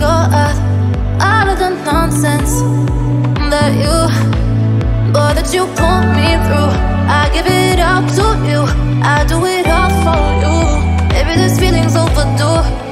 your earth. All of the nonsense that you put me through, I give it all to you. I do it all for you. Maybe this feeling's overdue.